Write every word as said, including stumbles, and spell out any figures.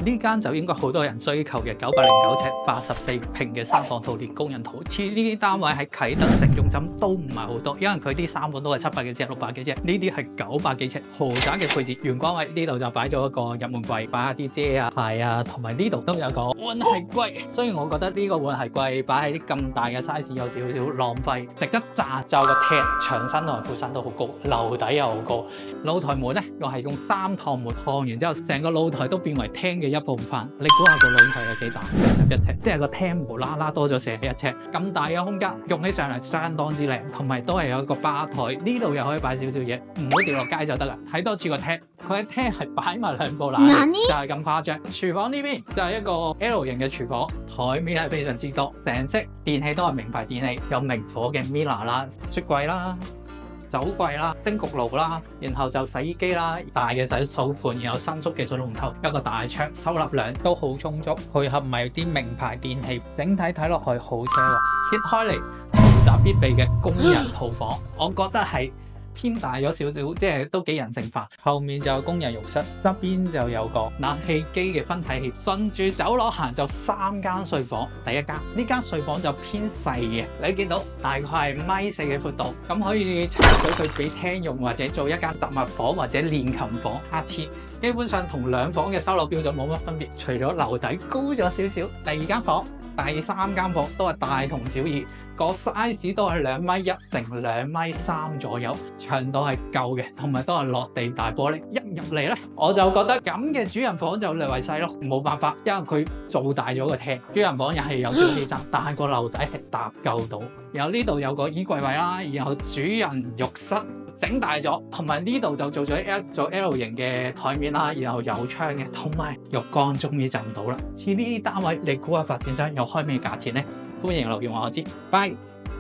呢間就應該好多人追求嘅九百零九尺八十四平嘅三房套列工人圖。似呢啲單位喺啟德城中心都唔係好多，因為佢啲三房都係七百幾尺、六百幾尺，呢啲係九百幾尺豪宅嘅配置。玄關位呢度就擺咗一個入門櫃，擺下啲遮啊、鞋啊，同埋呢度都有個碗係櫃。雖然我覺得呢個碗係櫃擺喺啲咁大嘅 size 有少少浪費，值得讚。就個廳牆身同埋副身都好高，樓底又好高。露台門咧又係用三趟門趟完之後，成個露台都變為廳嘅一部分。你估下個露台有幾大？四十一尺，即係個廳無啦啦多咗四十一尺，咁大嘅空間用起上嚟相當之靚，同埋都係有一個吧台，呢度又可以擺少少嘢，唔好掉落街就得啦。睇多次個廳，佢喺廳係擺埋兩部冷氣，就係咁誇張。廚房呢邊就係一個 L 型嘅廚房，台面係非常之多，成色電器都係名牌電器，有明火嘅 Miele 啦、雪櫃啦、酒櫃啦、蒸焗爐啦，然後就洗衣機啦、大嘅洗漱盤，然後伸縮嘅水龍頭，一個大窗，收納量都好充足，配合埋啲名牌電器，整體睇落去好奢華。揭開嚟，豪宅必備嘅工人套房，我覺得係偏大咗少少，即係都幾人性化。後面就有工人浴室，側邊就有個冷氣機嘅分體器。順住走廊行就三間睡房，第一間呢間睡房就偏細嘅，你見到大概係米四嘅闊度，咁可以拆咗佢俾廳用，或者做一間雜物房或者練琴房。下次基本上同兩房嘅收樓標準冇乜分別，除咗樓底高咗少少。第二間房、第三間房都係大同小異，個 size 都係兩米一乘兩米三左右，長度係夠嘅，同埋都係落地大玻璃。一入嚟咧，我就覺得咁嘅主人房就略為細咯，冇辦法，因為佢做大咗個廳。主人房又係有少犧牲，但係個樓底係搭夠到。然後呢度有個衣櫃位啦，然後主人浴室整大咗，同埋呢度就做咗一組 L 型嘅台面啦，然後有窗嘅，同埋浴缸終於就唔到啦。似呢啲單位，你估下發展商又開咩價錢呢？歡迎留言話我知，拜。